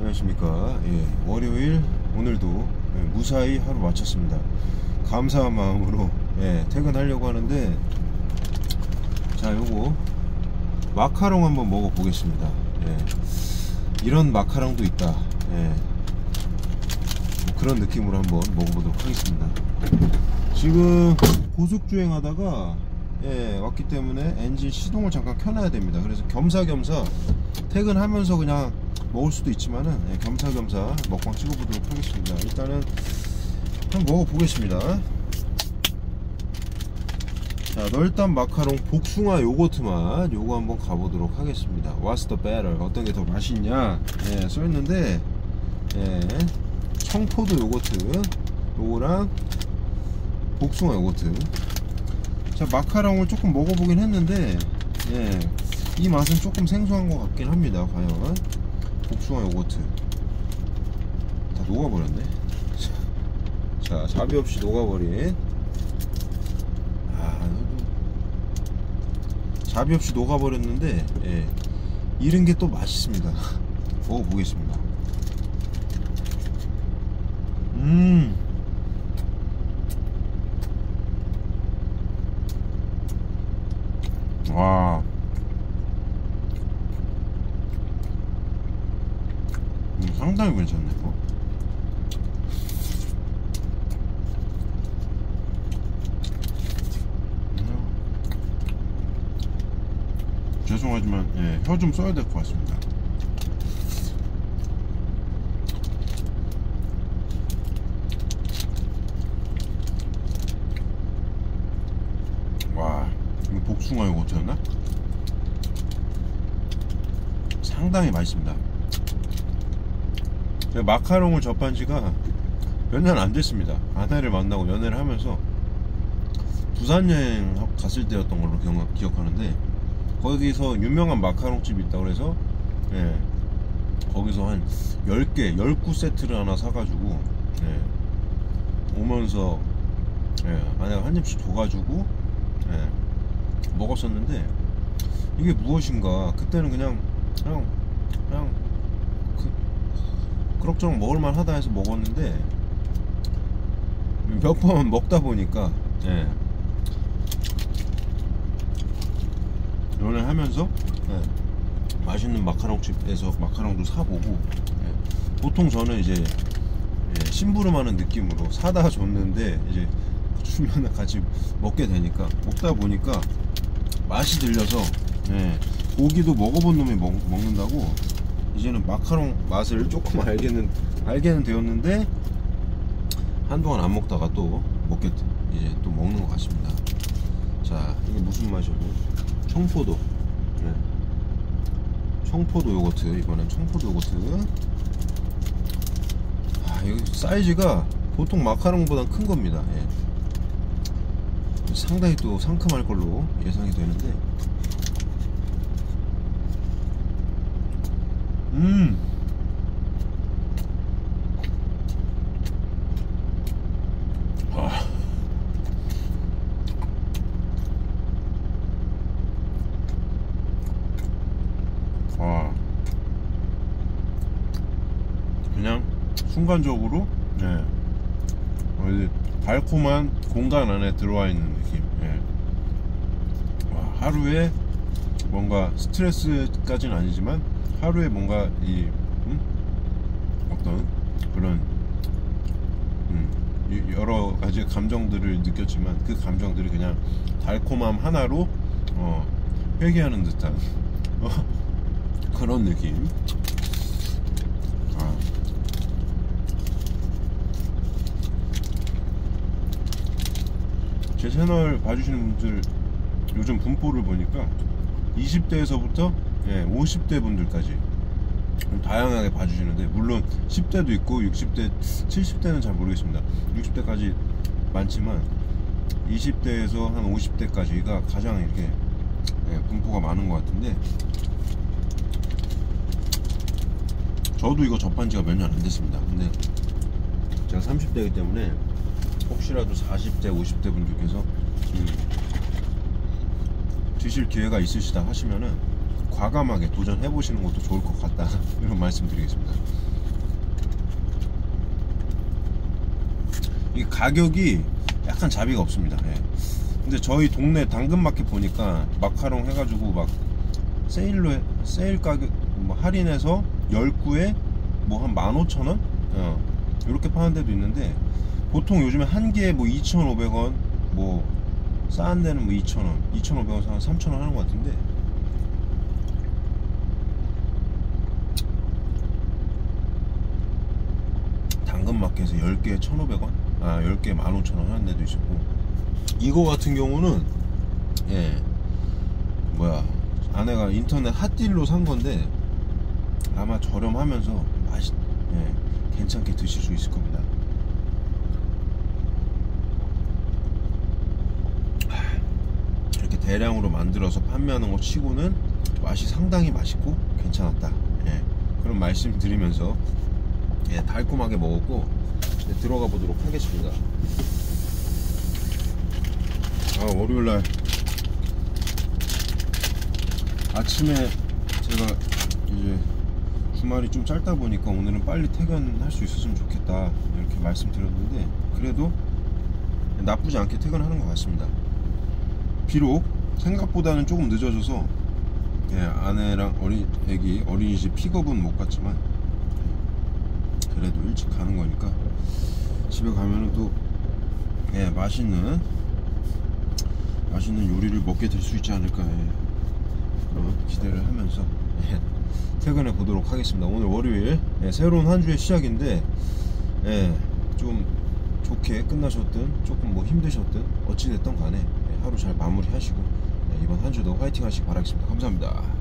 안녕하십니까. 예, 월요일 오늘도 무사히 하루 마쳤습니다. 감사한 마음으로 퇴근하려고 하는데, 자, 요거 마카롱 한번 먹어 보겠습니다. 이런 마카롱도 있다. 뭐 그런 느낌으로 한번 먹어보도록 하겠습니다. 지금 고속주행 하다가 왔기 때문에 엔진 시동을 잠깐 켜놔야 됩니다. 그래서 겸사겸사 퇴근하면서 그냥 먹을 수도 있지만은 겸사겸사 먹방 찍어보도록 하겠습니다. 일단은 한번 먹어보겠습니다. 자, 널단 마카롱 복숭아 요거트 맛, 요거 한번 가보도록 하겠습니다. What's the better? 어떤 게 더 맛있냐? 써있는데, 청포도 요거트, 요거랑 복숭아 요거트. 자, 마카롱을 조금 먹어보긴 했는데, 이 맛은 조금 생소한 것 같긴 합니다. 과연 복숭아 요거트 다 녹아버렸네. 자, 자비 없이 녹아버린, 자비 없이 녹아버렸는데, 이런 게 또 맛있습니다. 먹어보겠습니다. 와, 상당히 괜찮네. 죄송하지만 혀 좀 써야 될 것 같습니다. 와, 이거 복숭아 요거트였나? 상당히 맛있습니다. 제가 마카롱을 접한 지가 몇 년 안 됐습니다. 아내를 만나고 연애를 하면서 부산 여행 갔을 때였던 걸로 기억하는데, 거기서 유명한 마카롱 집이 있다 그래서 거기서 한 10개 19세트를 하나 사가지고 오면서 아내가 한 입씩 줘가지고 먹었었는데, 이게 무엇인가 그때는 그냥 그럭저럭 먹을만 하다 해서 먹었는데, 몇 번 먹다 보니까 연애하면서 맛있는 마카롱집에서 마카롱도 사보고, 보통 저는 이제 심부름하는 느낌으로 사다 줬는데, 이제 주면 같이 먹게 되니까, 먹다 보니까 맛이 들려서 고기도 먹어본 놈이 먹는다고 이제는 마카롱 맛을 조금 알게는 되었는데, 한동안 안 먹다가 또 이제 또 먹는 것 같습니다. 자, 이게 무슨 맛이고? 청포도, 청포도 요거트. 이번엔 청포도 요거트. 여기 사이즈가 보통 마카롱보다 큰 겁니다. 상당히 또 상큼할 걸로 예상이 되는데, 그냥 순간적으로 달콤한 공간 안에 들어와 있는 느낌. 하루에 뭔가 스트레스까지는 아니지만, 하루에 뭔가 어떤 그런 여러 가지 감정들을 느꼈지만, 그 감정들이 그냥 달콤함 하나로 회개하는 듯한 그런 느낌. 제 채널 봐주시는 분들 요즘 분포를 보니까 20대에서부터 50대 분들까지 다양하게 봐주시는데, 물론 10대도 있고 60대, 70대는 잘 모르겠습니다. 60대까지 많지만 20대에서 한 50대까지가 가장 이렇게 분포가 많은 것 같은데, 저도 이거 접한 지가 몇 년 안 됐습니다. 근데 제가 30대이기 때문에 혹시라도 40대, 50대 분들께서 드실 기회가 있으시다 하시면은 과감하게 도전해 보시는 것도 좋을 것 같다, 이런 말씀 드리겠습니다. 가격이 약간 자비가 없습니다. 예. 근데 저희 동네 당근마켓 보니까 마카롱 해가지고 막 세일 가격 뭐 할인해서 10구에 뭐 한 15,000원? 이렇게 파는 데도 있는데, 보통 요즘에 한 개에 뭐 2,500원, 뭐 싼 데는 뭐 2,000원, 2,500원에서 한 3,000원 하는 것 같은데, 당근마켓에서 10개에 1,500원? 10개에 15,000원 하는 데도 있었고, 이거 같은 경우는 아내가 인터넷 핫딜로 산 건데 아마 저렴하면서 괜찮게 드실 수 있을 겁니다. 이렇게 대량으로 만들어서 판매하는 것 치고는 맛이 상당히 맛있고 괜찮았다. 그런 말씀 드리면서 달콤하게 먹었고, 들어가 보도록 하겠습니다. 월요일날 아침에 제가 이제 주말이 좀 짧다 보니까 오늘은 빨리 퇴근할 수 있었으면 좋겠다 이렇게 말씀드렸는데, 그래도 나쁘지 않게 퇴근하는 것 같습니다. 비록 생각보다는 조금 늦어져서 아내랑 애기 어린이집 픽업은 못 갔지만 그래도 일찍 가는 거니까 집에 가면은 또 맛있는 요리를 먹게 될 수 있지 않을까, 그런 기대를 하면서 퇴근해 보도록 하겠습니다. 오늘 월요일 새로운 한 주의 시작인데, 좀 좋게 끝나셨든 조금 뭐 힘드셨든 어찌됐든 간에 하루 잘 마무리 하시고 이번 한 주도 화이팅 하시기 바라겠습니다. 감사합니다.